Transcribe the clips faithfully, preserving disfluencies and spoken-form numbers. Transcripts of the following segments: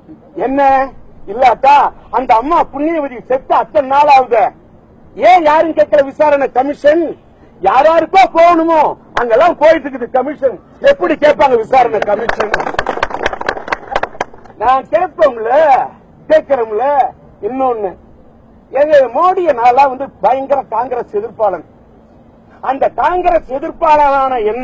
என்ன இல்லாட்டா அந்த அம்மா புண்ணியவதி செத்து அத்தனை நாள் ஆகுது. ஏன் யாரும் கேட்கல விசாரணை கமிஷன்? யாராருக்கோ போகணுமோ அங்கெல்லாம் போயிட்டு இருக்குது கமிஷன். எப்படி கேட்பாங்க விசாரணை கமிஷன்? நான் கேட்போம்ல, கேட்கிறோம்ல. இன்னொன்னு, எங்க மோடிய நாளா வந்து பயங்கர காங்கிரஸ் எதிர்ப்பாளன். அந்த காங்கிரஸ் எதிர்ப்பாளரான என்ன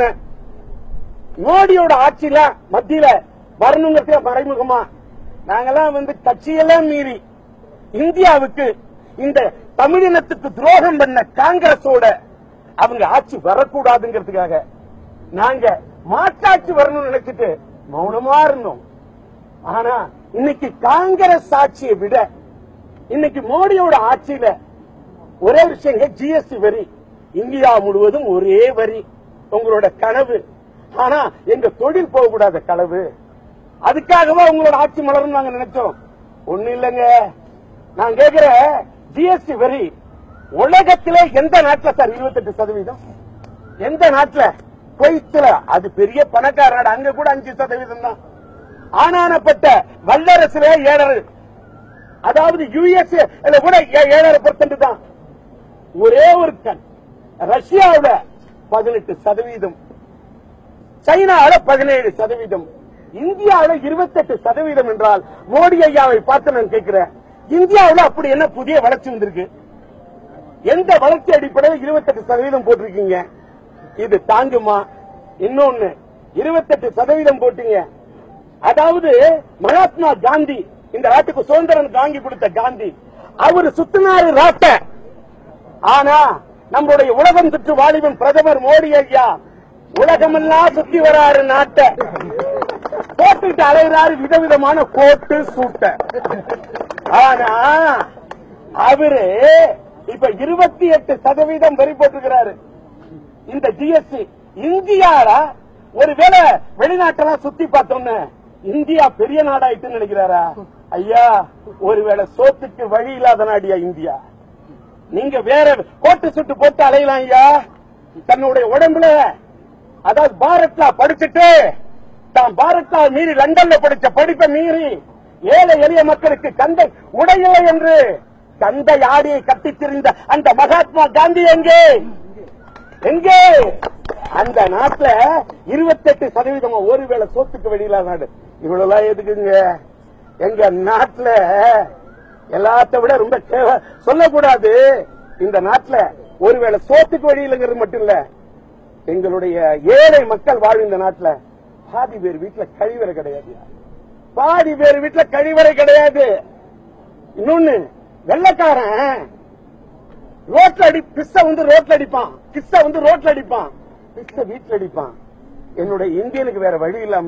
மோடியோட ஆட்சியில மத்தியில வரணுங்கிறத மறைமுகமா நாங்கெல்லாம் வந்து கட்சியெல்லாம் மீறி இந்தியாவுக்கு இந்த தமிழினத்துக்கு துரோகம் பண்ண காங்கிரஸோட அவங்க ஆட்சி வரக்கூடாதுங்கிறதுக்காக நாங்க மாற்றாட்சி வரணும்னு நினைச்சிட்டு மௌனமா இருந்தோம். ஆனா இன்னைக்கு காங்கிரஸ் ஆட்சியை விட இன்னைக்கு மோடியோட ஆட்சியில ஒரே விஷயம், ஜிஎஸ்டி வரி இந்தியா முழுவதும் ஒரே வரி. உங்களோட கனவு, ஆனா எங்க தொழில் போகக்கூடாத கனவு. அதுக்காகவா உங்களோட ஆட்சி மலரும் நாங்க நினைச்சோம்? ஒண்ணு இல்லைங்க. நான் கேட்கிற ஜிஎஸ்டி வரி உலகத்திலே எந்த நாட்டில் சார் இருபத்தி எட்டு சதவீதம்? எந்த நாட்டில்? குவைத்துல, அது பெரிய பணக்கார நாடு, அங்க கூட அஞ்சு சதவீதம் தான். ஆனானப்பட்ட வல்லரசுல ஏழரை, அதாவது யுஎஸ்ஏ கூட ஏழரை பர்சன்ட் தான். ஒரே ஒரு கண் ரஷ்யாவில பதினெட்டு சதவீதம், சைனாவில பதினேழு சதவீதம், இந்தியாவில இருபத்தி எட்டு சதவீதம் என்றால் மோடி ஐயாவை பார்த்து நான் கேட்கிறேன், இந்தியாவில் அப்படி என்ன புதிய வளர்ச்சி வந்திருக்கு? எந்த வளர்ச்சி அடிப்படையில் இருபத்தி எட்டு சதவீதம் போட்டிருக்கீங்க? இது தாங்குமா? இன்னொன்னு, இருபத்தி எட்டு சதவீதம் போட்டீங்க. அதாவது மகாத்மா காந்தி, இந்த நாட்டுக்கு சுதந்திரம் வாங்கி கொடுத்த காந்தி, அவரு சுத்தினாரு ராட்ட. ஆனா நம்மளுடைய உலகம் சுற்று வாலிபன் பிரதமர் மோடி ஐயா உலகமெல்லாம் சுத்தி வராரு நாட்டை, போட்டுட்டு அலைகிறாரு விதவிதமான கோட்டு சூட்ட. ஆனா அவரு இப்ப இருபத்தி எட்டு சதவீதம் வரி போட்டிருக்கிறாரு. இந்த ஜிஎஸ்டி இந்தியால ஒருவேளை வெளிநாட்டெல்லாம் சுத்தி பார்த்தோம்னு இந்தியா பெரிய நாடாயிட்டு நினைக்கிறாரா? ஐயா, ஒருவேளை சோத்துக்கு வழி இல்லாத நாடியா இந்தியா? நீங்க வேற கோட்டு சுட்டு போட்டு அலையலாம் ஐயா. தன்னுடைய உடம்புல, அதாவது பாரத்லா படிச்சுட்டு தான் பாரத்லா மீறி லண்டன்ல படிச்ச படிப்பை மீறி ஏழை எளிய மக்களுக்கு கந்தை உடையில்லை என்று கந்தை ஆடியை கட்டித் திரிந்த அந்த மகாத்மா காந்தி எங்கே? எங்கே? அந்த நாட்டுல இருபத்தி எட்டு சதவீதமா ஒருவேளை சோத்துக்கு வெளியில நாடு. இவ்வளவு எதுக்குங்க? எங்க நாட்டுல எல்லாத்த விட ரொம்ப சொல்லக்கூடாது, இந்த நாட்டுல ஒருவேளை சோத்துக்கு வெளியிலங்கிறது மட்டும் இல்ல, எங்களுடைய ஏழை மக்கள் வாழும் இந்த நாட்டுல பாதி பேர் வீட்டுல கழிவறை கிடையாது. பாதி பேர் வீட்டுல கழிவறை கிடையாது. இன்னொன்னு, வெள்ளக்காரன் ரோட்ல அடி பிஸ்ஸ வந்து ரோட்ல அடிப்பான், கிஸ்ஸ வந்து ரோட்ல அடிப்பான், பிஸ்ஸ வீட்டுல அடிப்பான். என்னுடைய இந்தியனுக்கு வேற வழி இல்லாம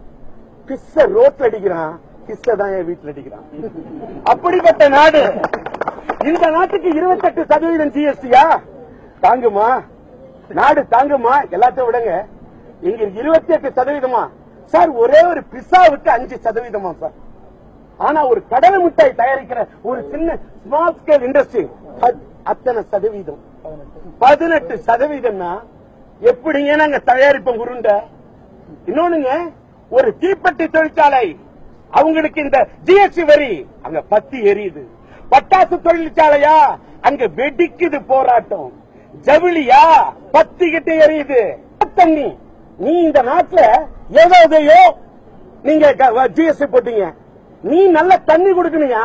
பிஸ்ஸ ரோட்ல அடிக்கிறான், கிஸ்ஸ தான் என் வீட்டுல அடிக்கிறான். அப்படிப்பட்ட நாடு. இந்த நாட்டுக்கு இருபத்தி எட்டு சதவீதம் ஜிஎஸ்டியா தாங்குமா? நாடு தாங்குமா? எல்லாத்தையும் விடுங்க. இங்க இருபத்தி எட்டு சதவீதமா சார்? ஒரே ஒரு பிஸ்ஸாவுக்கு அஞ்சு சதவீதமா சார்? ஆனா ஒரு கடலை மிட்டாய் தயாரிக்கிற ஒரு சின்ன ஸ்மால் ஸ்கேல் இண்டஸ்ட்ரி அத்தனை சதவீதம், பதினெட்டு சதவீதம்னா எப்படிங்க நாங்க தயாரிப்போம் உருண்ட? இன்னொன்னுங்க, ஒரு தீப்பெட்டி தொழிற்சாலை, அவங்களுக்கு இந்த ஜிஎஸ்டி வரி, அங்க பத்தி எரியுது. பட்டாசு தொழிற்சாலையா, அங்க வெடிக்குது போராட்டம். ஜவுளியா, பத்திக்கிட்டு எரியுது. தண்ணி, நீ இந்த நாட்டுல ஏதோதையோ நீங்க ஜிஎஸ்டி போட்டீங்க, நீ நல்ல தண்ணி கொடுக்கணுயா.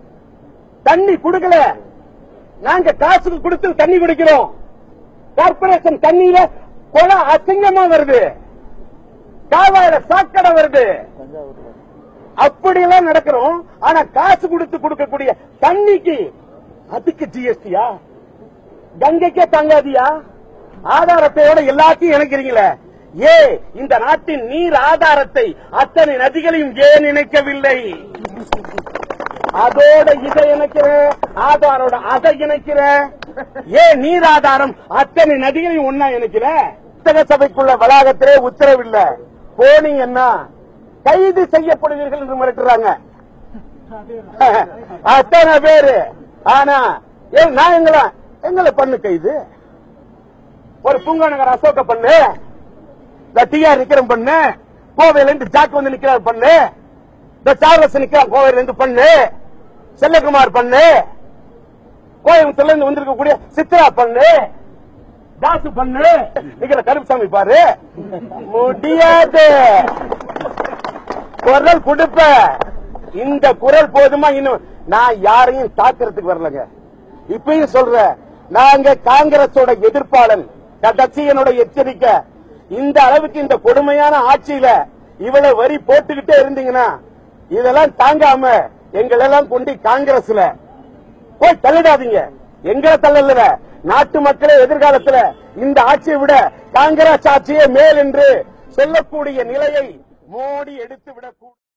தண்ணி கொடுக்கல, நாங்க காசுக்கு கொடுத்து தண்ணி குடிக்கிறோம். கார்பரேஷன் தண்ணியில கொலை அசிங்கமா வருது, காவாயில சாக்கடை வருது, அப்படியெல்லாம் நடக்கிறோம். ஆனா காசு கொடுத்து கொடுக்கக்கூடிய தண்ணிக்கு அதுக்கு ஜிஎஸ்டியா? கங்கைக்கே தங்காதியா? ஆதாரத்தையோட எல்லாத்தையும் இணைக்கிறீங்களே, ஏ இந்த நாட்டின் நீர் ஆதாரத்தை அத்தனை நதிகளையும் ஏன் இணைக்கவில்லை? அதோட இதை இணைக்கிற, ஆதாரோட அதை இணைக்கிற, ஏன் நீர் ஆதாரம் அத்தனை நதிகளையும் ஒன்னா இணைக்கிற? புத்தக சபைக்குள்ள வளாகத்திலே உத்தரவில்லை, போனீங்கன்னா கைது செய்யப்படுவீர்கள் என்று மிரட்டுறாங்க அத்தனை பேரு. ஆனா நான் எங்களை எங்களை பண்ணு கைது, ஒரு பூங்காநகர் அசோக பண்ணு, டிஆர் நிக்கிறோம் பண்ணு, கோவையில இருந்து ஜாக் வந்து நிக்கிறார் பண்ணு, இந்த சார்லஸ் நிக்கிறான் கோவையில இருந்து பண்ணு, செல்லகுமார் பண்ணு, கோயம்புத்தூர்ல இருந்து வந்திருக்கக்கூடிய சித்ரா பண்ணு, தாசு பண்ணு, நிக்கிற கருப்புசாமி பாரு. முடியாது. குரல் கொடுப்ப. இந்த குரல் போதுமா? இன்னும் நான் யாரையும் தாக்குறதுக்கு வரலங்க. இப்பயும் சொல்றேன், நாங்க காங்கிரஸோட எதிர்ப்பாளன். கடைசி என்னோட எச்சரிக்கை, இந்த அளவுக்கு இந்த கொடுமையான ஆட்சியில இவ்வளவு வரி போட்டுக்கிட்டே இருந்தீங்கன்னா இதெல்லாம் தாங்காம எங்களெல்லாம் கொண்டு காங்கிரஸ்ல போய் தள்ளிடாதீங்க. எங்களை தள்ளல, நாட்டு மக்களே எதிர்காலத்துல இந்த ஆட்சியை விட காங்கிரஸ் ஆட்சியே மேல் என்று சொல்லக்கூடிய நிலையை மோடி எடுத்து விடக்கூடாது.